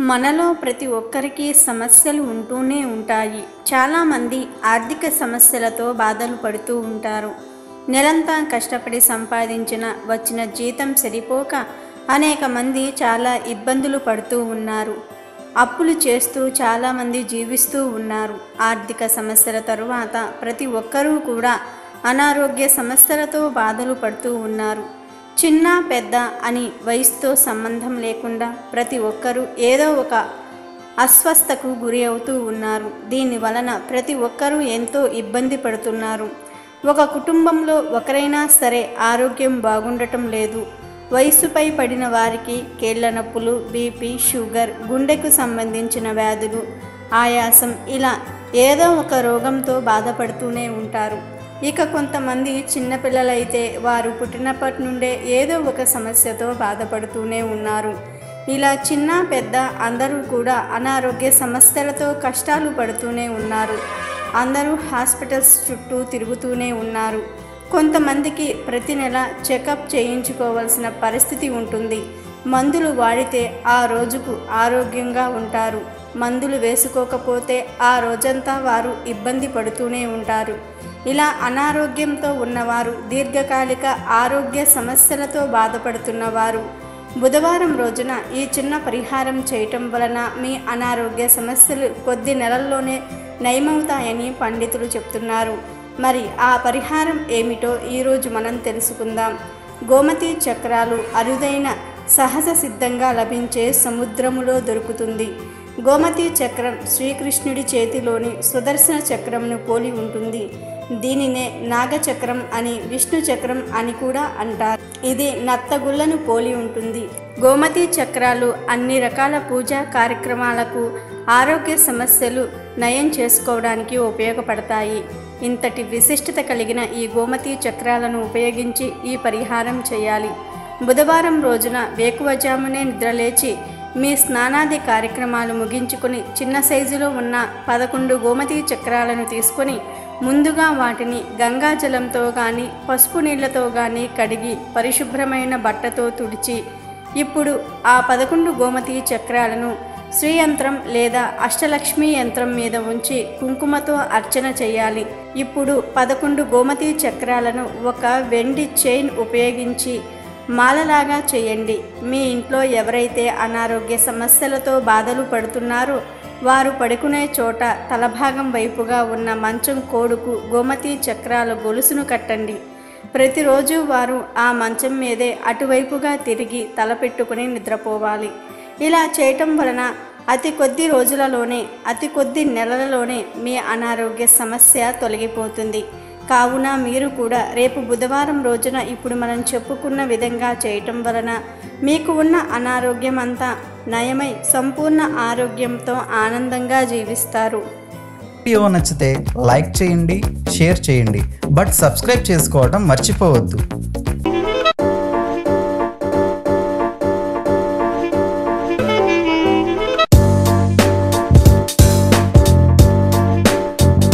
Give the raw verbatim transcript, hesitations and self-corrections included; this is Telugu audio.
మనలో ప్రతి ఒక్కరికి సమస్యలు ఉంటూనే ఉంటాయి. చాలామంది ఆర్థిక సమస్యలతో బాధలు పడుతూ ఉంటారు. నెలంతా కష్టపడి సంపాదించిన వచ్చిన జీతం సరిపోక అనేక మంది చాలా ఇబ్బందులు పడుతూ ఉన్నారు. అప్పులు చేస్తూ చాలామంది జీవిస్తూ ఉన్నారు. ఆర్థిక సమస్యల తరువాత ప్రతి ఒక్కరూ కూడా అనారోగ్య సమస్యలతో బాధలు పడుతూ ఉన్నారు. చిన్న పెద్ద అని వయసుతో సంబంధం లేకుండా ప్రతి ఒక్కరూ ఏదో ఒక అస్వస్థతకు గురి అవుతూ ఉన్నారు. దీని వలన ప్రతి ఒక్కరూ ఎంతో ఇబ్బంది పడుతున్నారు. ఒక కుటుంబంలో ఒకరైనా సరే ఆరోగ్యం బాగుండటం లేదు. వయసుపై పడిన వారికి కీళ్ల నొప్పులు, బీపీ, షుగర్, గుండెకు సంబంధించిన వ్యాధులు, ఆయాసం ఇలా ఏదో ఒక రోగంతో బాధపడుతూనే ఉంటారు. ఇక కొంతమంది చిన్నపిల్లలైతే వారు పుట్టినప్పటి నుండే ఏదో ఒక సమస్యతో బాధపడుతూనే ఉన్నారు. ఇలా చిన్న పెద్ద అందరూ కూడా అనారోగ్య సమస్యలతో కష్టాలు పడుతూనే ఉన్నారు. అందరూ హాస్పిటల్స్ చుట్టూ తిరుగుతూనే ఉన్నారు. కొంతమందికి ప్రతి నెల చెకప్ చేయించుకోవాల్సిన పరిస్థితి ఉంటుంది. మందులు వాడితే ఆ రోజుకు ఆరోగ్యంగా ఉంటారు. మందులు వేసుకోకపోతే ఆ రోజంతా వారు ఇబ్బంది పడుతూనే ఉంటారు. ఇలా అనారోగ్యంతో ఉన్నవారు, దీర్ఘకాలిక ఆరోగ్య సమస్యలతో బాధపడుతున్నవారు బుధవారం రోజున ఈ చిన్న పరిహారం చేయటం వలన మీ అనారోగ్య సమస్యలు కొద్ది నెలల్లోనే నయమవుతాయని పండితులు చెప్తున్నారు. మరి ఆ పరిహారం ఏమిటో ఈరోజు మనం తెలుసుకుందాం. గోమతి చక్రాలు అరుదైన సహజ సిద్ధంగా లభించే సముద్రములో దొరుకుతుంది. గోమతి చక్రం శ్రీకృష్ణుడి చేతిలోని సుదర్శన చక్రంను పోలి ఉంటుంది. దీనినే నాగచక్రం అని, విష్ణు చక్రం అని కూడా అంటారు. ఇది నత్తగుళ్లను పోలి ఉంటుంది. గోమతి చక్రాలు అన్ని రకాల పూజా కార్యక్రమాలకు, ఆరోగ్య సమస్యలు నయం చేసుకోవడానికి ఉపయోగపడతాయి. ఇంతటి విశిష్టత కలిగిన ఈ గోమతి చక్రాలను ఉపయోగించి ఈ పరిహారం చేయాలి. బుధవారం రోజున వేకువజామునే నిద్రలేచి మీ స్నానాది కార్యక్రమాలు ముగించుకొని చిన్న సైజులో ఉన్న పదకొండు గోమతి చక్రాలను తీసుకొని ముందుగా వాటిని గంగాజలంతో కానీ పసుపు నీళ్లతో కానీ కడిగి పరిశుభ్రమైన బట్టతో తుడిచి ఇప్పుడు ఆ పదకొండు గోమతి చక్రాలను శ్రీయంత్రం లేదా అష్టలక్ష్మి యంత్రం మీద ఉంచి కుంకుమతో అర్చన చేయాలి. ఇప్పుడు పదకొండు గోమతి చక్రాలను ఒక వెండి చైన్ ఉపయోగించి మాలలాగా చేయండి. మీ ఇంట్లో ఎవరైతే అనారోగ్య సమస్యలతో బాధలు పడుతున్నారో వారు పడుకునే చోట తలభాగం వైపుగా ఉన్న మంచం కోడుకు గోమతి చక్రాల గొలుసును కట్టండి. ప్రతిరోజు వారు ఆ మంచం మీదే అటువైపుగా తిరిగి తలపెట్టుకుని నిద్రపోవాలి. ఇలా చేయటం వలన అతి కొద్ది రోజులలోనే, అతి కొద్ది నెలలలోనే మీ అనారోగ్య సమస్య తొలగిపోతుంది. కావున మీరు కూడా రేపు బుధవారం రోజున ఇప్పుడు మనం చెప్పుకున్న విధంగా చేయటం వలన మీకు ఉన్న అనారోగ్యం అంతా నయమై సంపూర్ణ ఆరోగ్యంతో ఆనందంగా జీవిస్తారు. వీడియో నచ్చితే లైక్ చేయండి, షేర్ చేయండి, బట్ సబ్స్క్రైబ్ చేసుకోవడం మర్చిపోవద్దు.